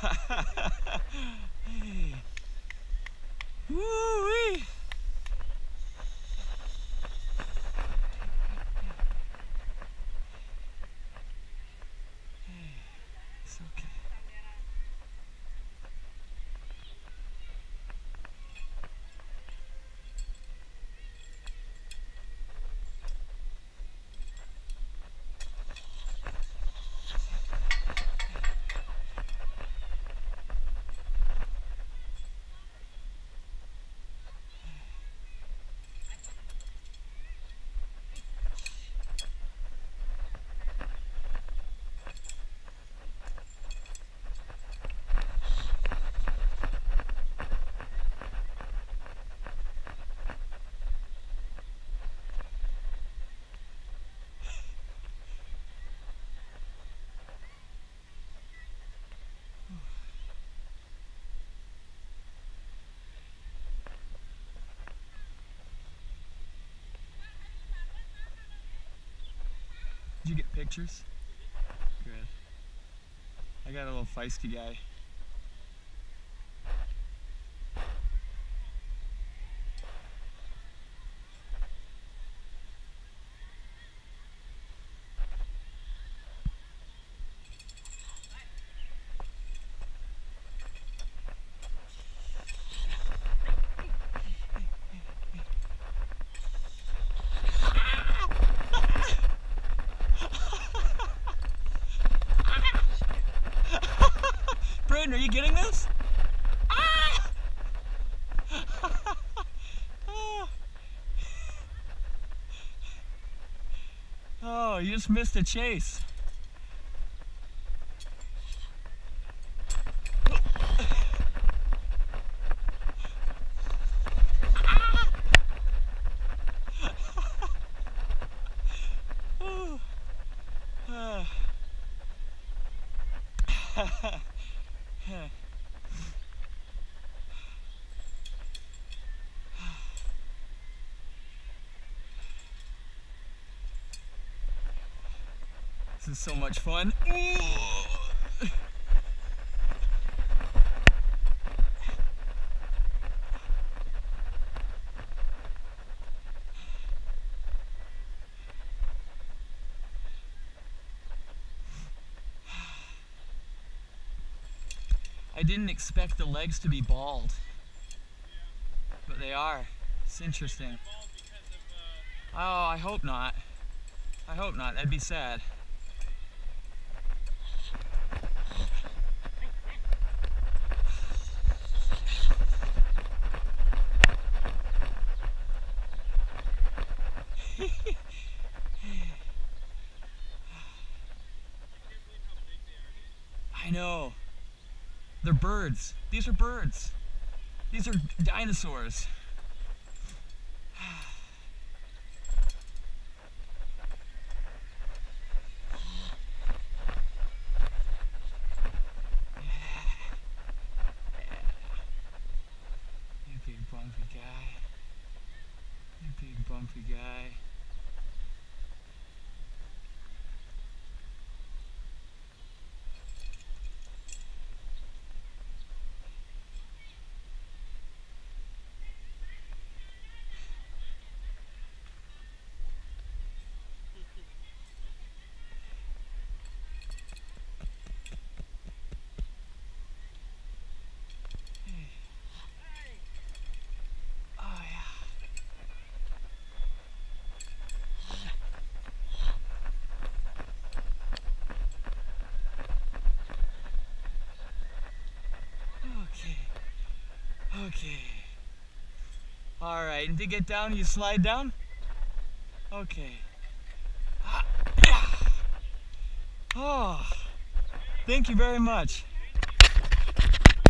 Hey. Woo-wee. It's okay. Did you get pictures? Good. I got a little feisty guy. Braden, are you getting this? Ah! Oh, you just missed a chase. This is so much fun. I didn't expect the legs to be bald, but they are. It's interesting. Oh, I hope not. I hope not. That'd be sad. I know. They're birds. These are birds. These are dinosaurs. You big bumpy guy. You big bumpy guy. Okay. Alright, and to get down, you slide down? Okay. Oh, thank you very much.